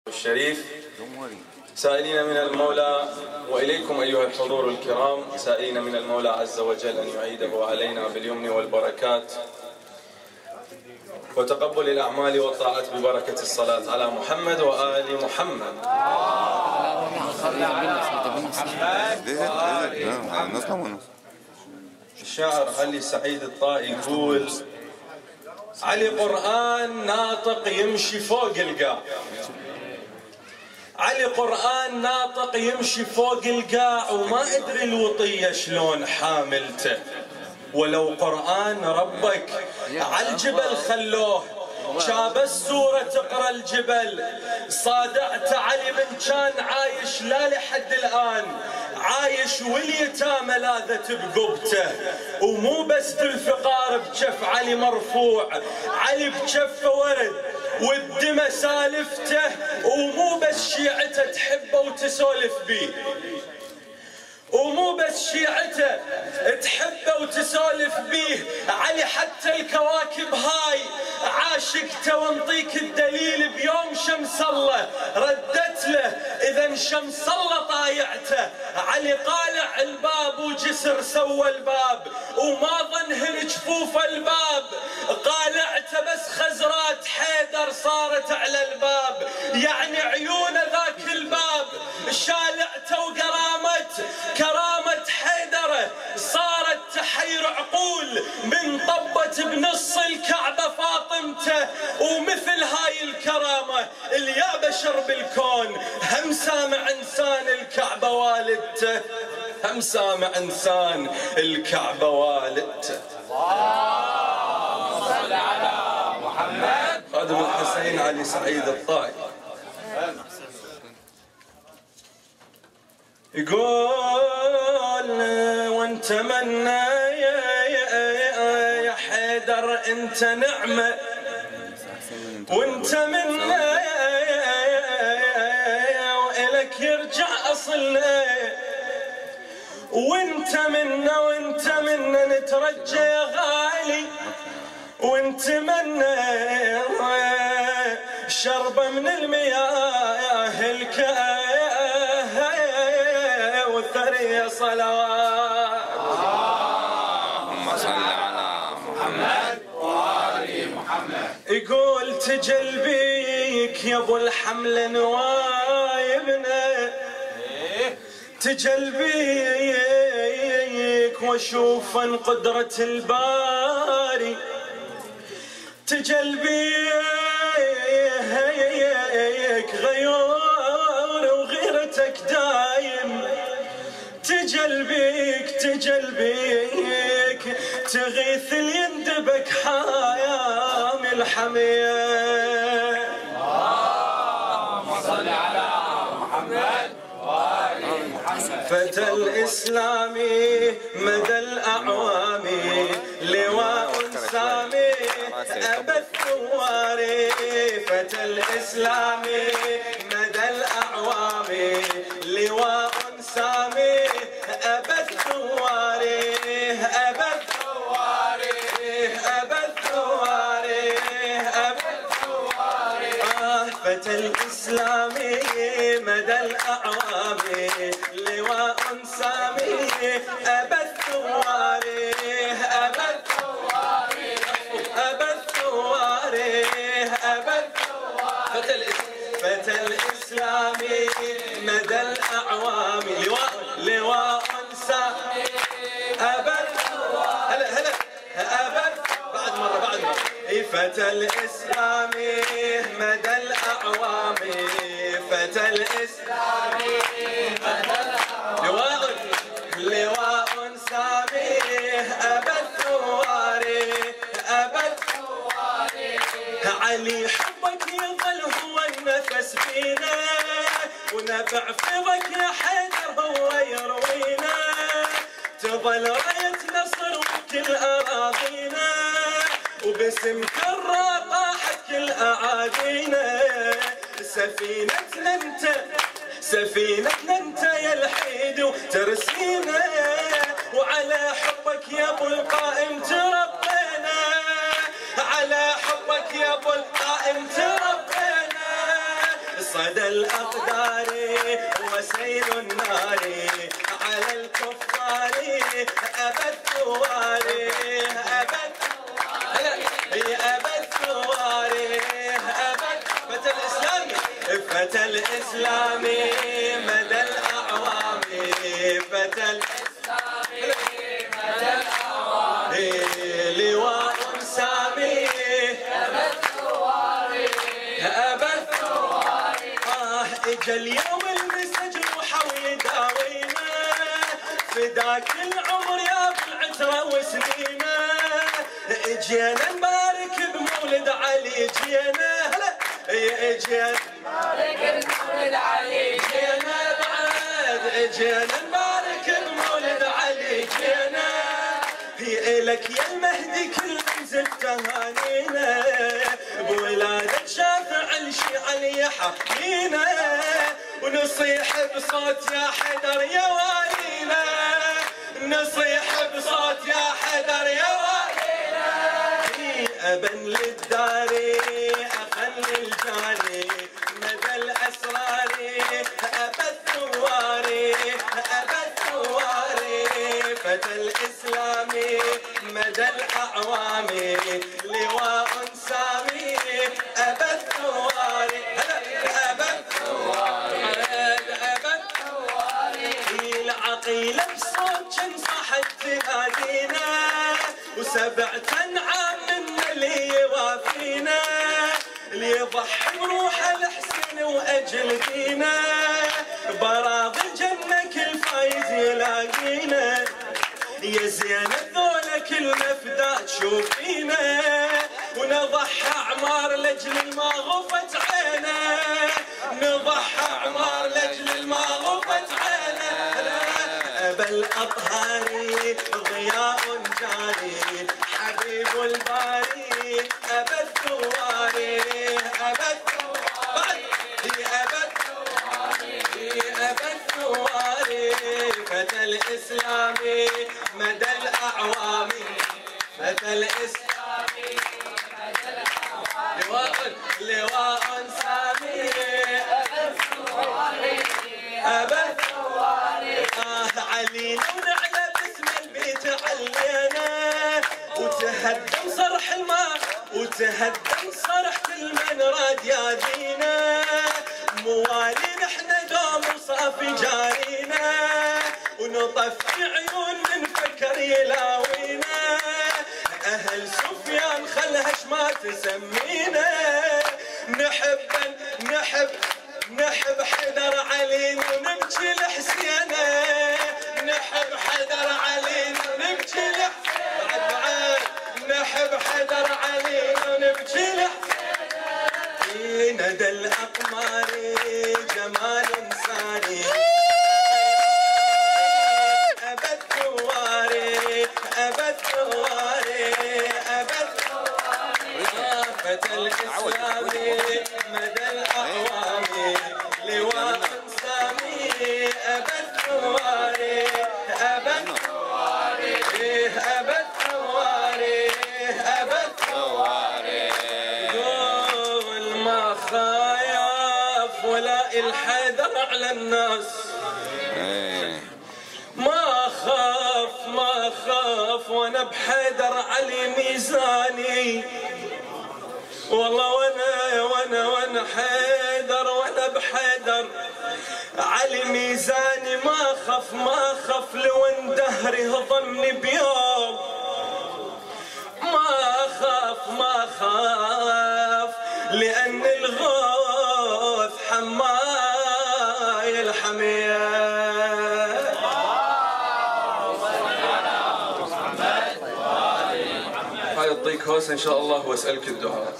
الشريف سائلين من المولى وإليكم أيها الحضور الكرام سائلين من المولى عز وجل أن يعيده علينا باليمن والبركات وتقبل الأعمال والطاعات ببركة الصلاة على محمد وآل محمد. الشاعر علي سعيد الطائي يقول: علي قرآن ناطق يمشي فوق القاع، علي قرآن ناطق يمشي فوق القاع، وما أدري الوطية شلون حاملته، ولو قرآن ربك عالجبل خلوه شاب السورة تقرأ الجبل. صادعت علي من كان عايش لا لحد الآن عايش واليتامى لاذت بقبته، ومو بس الفقار بجف علي مرفوع، علي بجفه ورد والدمى سالفته، ومو بس شيعته تحبه وتسولف بيه، ومو بس شيعته تحبه وتسولف بيه، علي حتى الكواكب هاي عاشقته، وانطيك الدليل بيوم شمس الله ردت له اذا شمس الله طايعته. علي قالع الباب وجسر سوى الباب، وما ظنهن جفوف الباب قالعته، بس خزرات حيدر صارت على الباب، يعني عيون ذاك الباب شالعته، وقرامت كرامة حيدره صارت تحير عقول، من طبت بنص الكعبة فاطمته، ومثل هاي الكرامة اللي يا بشر بالكون هم سامع انسان الكعبة والدته، هم سامع انسان الكعبة والدته. اللهم صل على محمد. خادم الحسين علي سعيد الطائي يقول: وانت منا يا حيدر انت نعمة، وانت منا وإلك يرجع أصلنا، وانت منا نترجى يا غالي، وانت منا شربة من المياه وثري صلوات. اللهم صل على محمد وآل محمد. يقول: تجلبيك يا ابو الحمل نوايبنا، تجلبيك واشوفا قدرة الباري، تجلبيك غيور وغيرتك دايم، تجلبيك تغيث اللي يندبك حيام الحمية. اللهم صل على محمد وآل محمد. فتى الإسلام مدى الأعوام لواء سامي أبى الثواري، فتى الإسلام مدى الأعوام لواء سامي أبى الثواري، أبى الثواري، أبى الثواري، أبى الثواري. فتى الإسلام مدى الأعوام لواء سامي أبى الثواري، أبى الثواري، أبى الثواري، أبى الثواري. فتى الإسلام مدى الأعوام لواء سامي أبى هلا هلا أبى بعد مرة فتى الإسلام مدى الأعوام، فتى الإسلام مدى الأعوام لواء سامي أبى الثواري، أبى الثواري. علي حبك يظل هو النفس فينا، ونبع فضك يا حيدر هو يروينا، تظل راية نصر وكل أراضينا، وباسمك الراقة حق الأعادينا. سفينتنا انت يا الحيد وترسينا، وعلى حبك يا ابو القائم تربينا، على حبك يا ابو القائم تربينا. صدى الأقدار وسيل النار على الكفار أبد ثواري أبد ثواري أبد فتى الإسلامي فتى الإسلامي مدى الأعوام فتى الإسلامي مدى الأعوام لواء سامي أبد ثواري أبد ثواري اجا اليوم المسجد وحوي داوينا فداك العمر يا بالعترة وسنينا اجينا نبارك بمولد علي جينا هلا اجينا نبارك بمولد علي جينا بعد اجينا نبارك بمولد علي جينا هي لك يا المهدي كل منزل تهانينا بولادة شافع الشيعة اللي يحكينا ونصيح بصوت يا حدر يا والينا نصيح بصوت يا حدر يا والينا أبن للداري أخن للجاري مدى الأسرار أبد ثواري أبد ثواري فتى الإسلامي مدى الأعوام لواء سامي أبد ثواري أبد ثواري أبد ثواري العقيلة بصوت صاحت تنادينا وسبعة أنعام من اللي يوافينا اللي يضحي بروح الحسين وأجل دينا براض الجنة كل فايز يلاقينا يا زينب ذولا كل مفدى تشوفينا ونضحى أعمار لأجل ما غفت عينا نضحى أعمار لأجل ما غفت عينا أبا الأطهار ضياء جاري حبيب الباري أبا الثواري أبا الثواري أبا الثواري أبا الثواري فتى الإسلامي مدى الأعوام فتى الإسلامي مدى الأعوام لواء سامي أبا الثواري أبا الثواري علينا ونعلى باسم البيت علينا وتهدم صرح الماء وتهدم صرح كل من راد ياذينا موالي نحن دوم وصافي جارينا ونطفي عيون نفكر يلاوينا أهل سفيان خلهش ما تسمينا نحب حدر علي ونبكي لحسينه نحب حدر علي ونبكي لحسينه بعد نحب حدر علي ونبكي لحسينه ندى الأقمار جمال إنساني أبد ثواري أبد ثواري أبد ثواري فتى الإسلامي مدى الأعوام لواء سامي أبد ثواري أبد ثواري أبد ثواري أبد ثواري قول ما خايف ولا الحذر على الناس ما خاف وانا بحيدر علي ميزاني والله وانا حيدر وانا بحيدر علي ميزاني ما خف لو ان دهري هضمني بيوم ما خاف لان الغوث حماي الحميه يعطيك هوسه ان شاء الله واسالك الدعاء.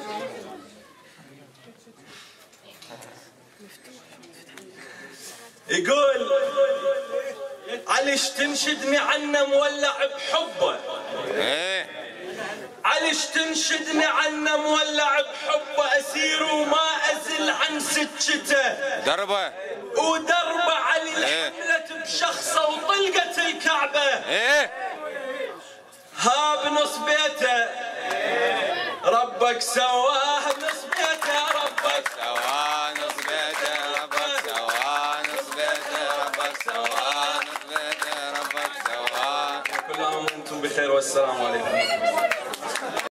يقول علش تنشدني عنه مولع بحبه علش تنشدني عنه مولع بحبه اسير وما ازل عن سكته دربه ودربه علي الحملة بشخصه وطلقة الكعبه ها بنص بيته ربك سواه بنص بيته ربك سواه نص سوا، نطفت ربك سوا. كل عام وانتم بخير والسلام عليكم.